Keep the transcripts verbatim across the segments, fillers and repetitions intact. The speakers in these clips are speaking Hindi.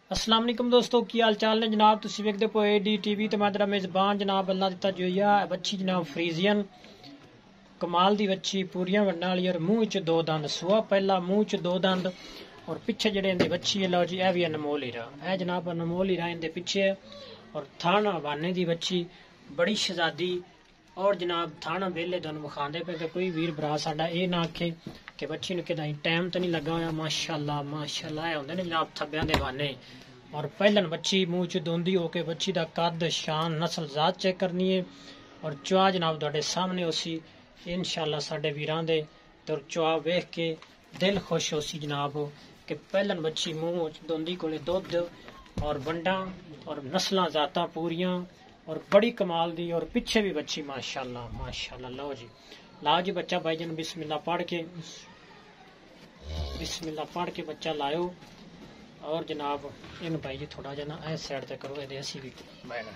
अस्सलाम वालेकुम दोस्तों, की हाल चाल ने जनाब। तुसीं वेखदे पो ए डी टी वी ते मैं तेरा मेज़बान जनाब अल्लाह दिता जोइया बच्ची जनाब फ्रीजियन कमाल दी बच्ची पूरियां वड्डण वाली और मूँह च दो दंद सुआ पहला मूँह च दो दंद और पिछे जेह्ड़े इंदी बच्ची है लो जी ए भी अनमोल हीरा है जनाब अनमोल हीरा इंदे पिछे है और थाना हवाने दी बच्ची बड़ी शहजादी और जनाब थाना बेले तुहानूं विखांदे पे कोई वीर भरा साडा ये ना आखे कि बच्ची नूं किदां टाइम तो नहीं लगा होया। माशाअल्लाह माशाअल्लाह होंदे ने जनाब थब्बियां दे बहाने और पहलन बच्ची मूँह च दोंदी होके बच्ची दा कद शान नस्ल जात चेक करनी है और चुआ जनाब तुहाडे सामने उसी इंशाअल्लाह साडे वीरां दे ते चुआ वेख के दिल खुश होसी जनाब कि पहलन बच्ची मूँह च दोंदी कोले दुध और बंडा और नस्लां जातां पूरियां और बड़ी कमाल दी और पिछे भी बच्ची माशाअल्लाह माशाअल्लाह। लो जी लाओ जी बच्चा भाईजान बिस्मिल्लाह पढ़ के बिस्मिल्लाह पढ़ के बच्चा लाओ और जनाब इन भाई जी थोड़ा जा ना इस साइड ते करो ये असी भी बैठा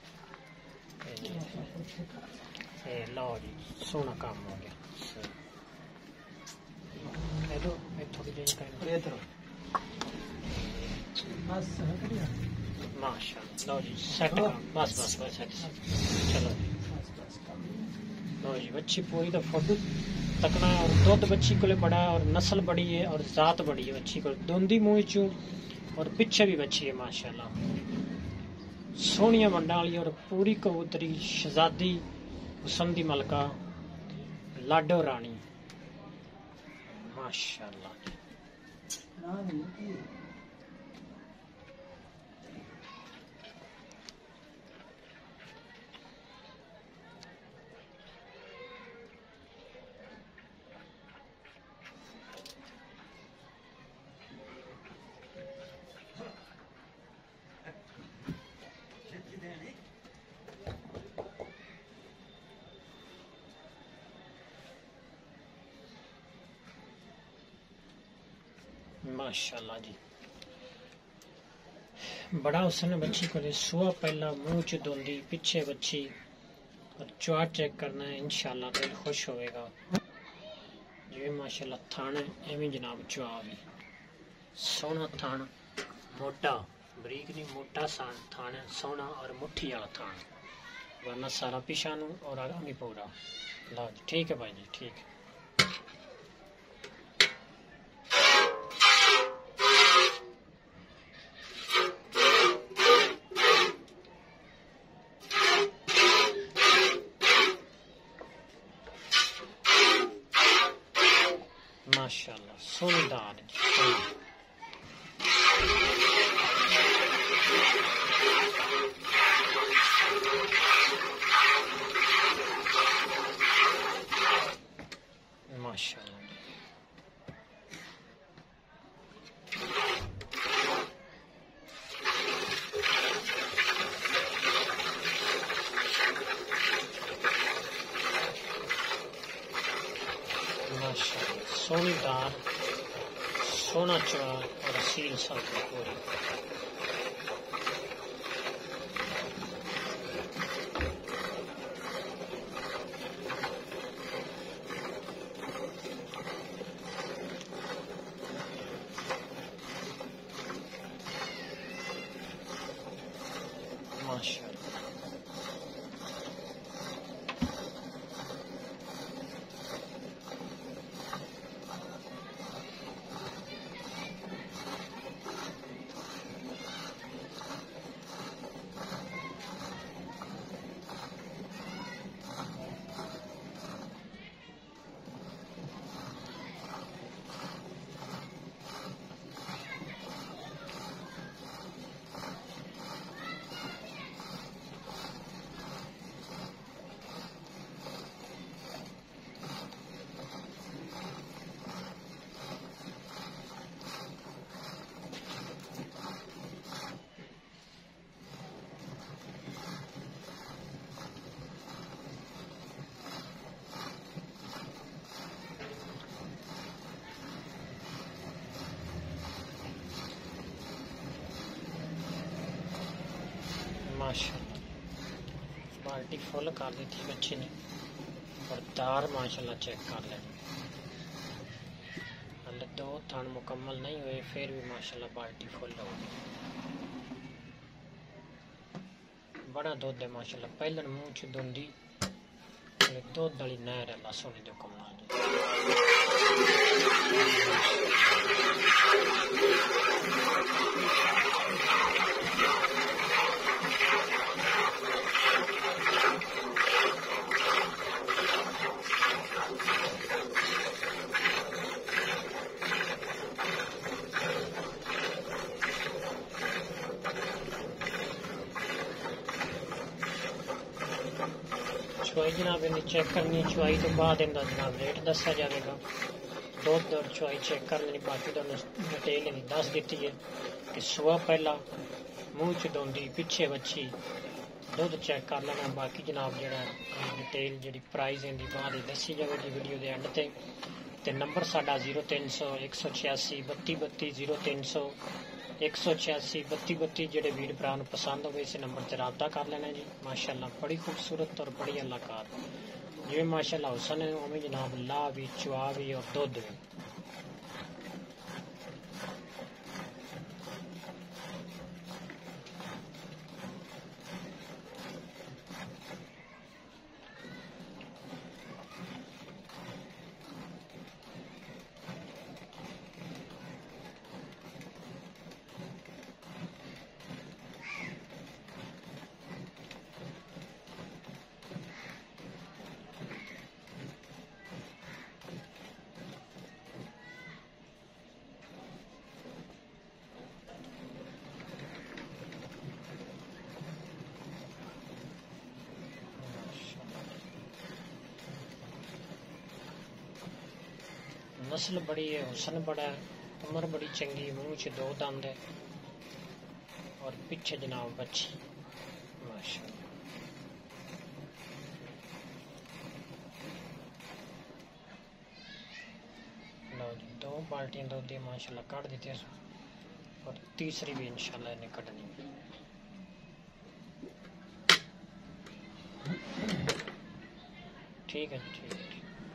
लो जी सोना काम हो गया माशाअल्लाह। लो जी सेट बस बस बस चलो लो जी बच्ची पूरी तो फोटो तकना और दुध बच्ची को बड़ा है और नस्ल बड़ी है और जात बड़ी है बच्ची को दोंदी मूँह चू और पिछे भी बच्ची है माशाअल्लाह सोहनिया वंडा वाली और पूरी कबूतरी शहजादी हुसन दी मलका लाडो रानी माशाअल्लाह। माशाअल्लाह जी बड़ा हुसन बच्ची को सुआ पहला मूँह च दोंदी पिछे बच्ची और चुआ चेक करना है इंशाअल्लाह दिल खुश होएगा जिवें माशाअल्लाह थान है एवं जनाब चुआ भी सोहना थान मोटा बरीक नहीं मोटा सान थान है सोहना और मुट्ठी वाला थान वरना सारा पिछानू और आगे पूरा। लो जी ठीक है भाई जी ठीक है। माशाअल्लाह सोनी दार माशाअल्लाह माशाअल्लाह सोनी दार सोना चुआ और असील सब पूरी माशाअल्लाह। माशाअल्लाह बाल्टी फुल कर दी थी बच्ची ने और दार माशाअल्लाह चेक कर लेनी हले दो थान मुकम्मल नहीं हुए फिर भी माशाअल्लाह बाल्टी फुल होगी। बड़ा दुध है माशाल्लाह। पहले मुंह च दुंदी दुध वाली नहर है सोनी दे कमला चुवाई जनाब इन्हें चेक करनी। चुवाई तो बाद इनका जनाब रेट दसा जाएगा। दुध और चुवाई चेक कर लेनी। बाकी तो डिटेल इन्हें दस दी है कि सुआ पहला मूँह च दोंदी पिछे बच्ची दुध चेक कर लेना। बाकी जनाब जरा डिटेल जी प्राइस इनकी बाद दसी जाएगी वीडियो के एंड ते। ते नंबर साडा जीरो तीन सौ एक सौ छियासी बत्ती बत्ती जीरो तीन सौ एक सौ छियासी बत्ती बत्ती जेडे वीर भरा पसंद हो इस नंबर से रबता कर लेना जी। माशाल्लाह बड़ी खूबसूरत और बड़ी अलाकार जिवें माशाल्लाह हुसन है उवें जनाब ला भी चुआ भी और दुध भी। नस्ल बड़ी है, हुसन बड़ा है, उम्र बड़ी चंगी, मुंह च दो दंद है और पीछे जनाब बच्ची माशाल्लाह। लो जी दो बाल्टियां दूध दी माशाल्लाह कट दी और तीसरी भी इंशाल्लाह इन्हें कटनी। ठीक है जी ठीक है।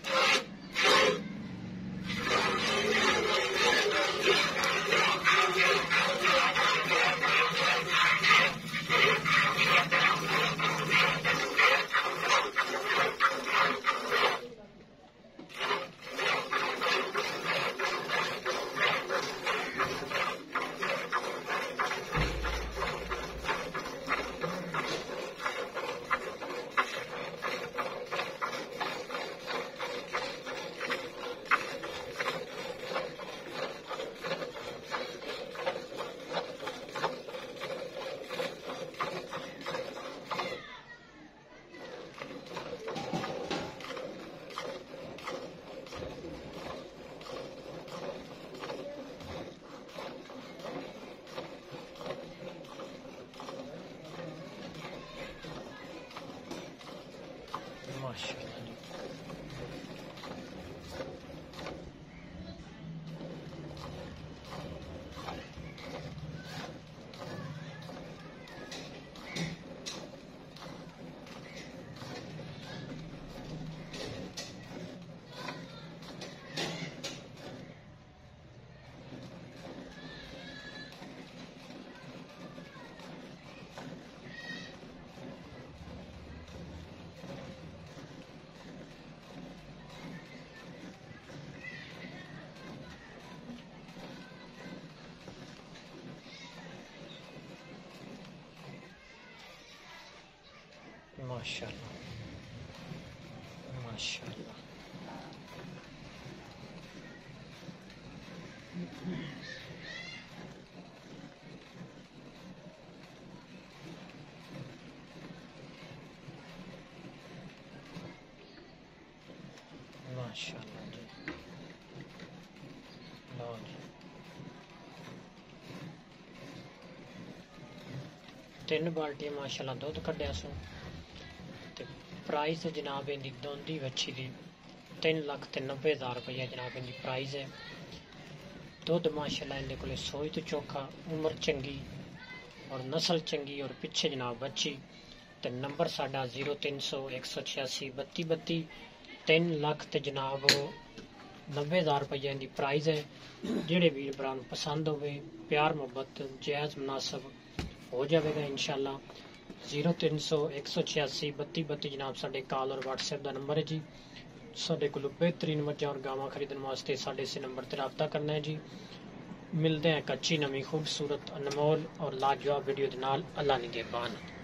माशाल्लाह माशाल्लाह माशाल्लाह जी। लो जी तीन बाल्टियां माशाल्लाह दुध कढ़िया सो। प्राइस जनाब इनकी दोंदी बच्ची की तीन लख ते नब्बे हज़ार रुपया जनाब इनकी प्राइस है। दुध माशाल्लाह इनके को सोई तो चोखा, उम्र चंगी और नस्ल चंगी और पिछे जनाब बच्ची। तो नंबर साडा जीरो तीन सौ एक सौ छियासी बत्ती बत्ती तीन लख ते जनाब नब्बे हज़ार रुपया इनकी प्राइस है। जेड़े वीर भरा पसंद हो प्यार मुहब्बत जायज़ मुनासब हो जाएगा इंशाल्लाह। जीरो तीन सौ एक सौ छियासी बत्ती बत्ती जनाब साढ़े कॉल और व्हाट्सएप का नंबर है जी। साढ़े को बेहतरीन मझां और गावां खरीदने वास्ते साढ़े इस नंबर पर रब्ता करना है जी। मिलते हैं एक अच्छी नवी खूबसूरत अनमोल और लाजवाब वीडियो के नाल। अल्लाह निगहबान।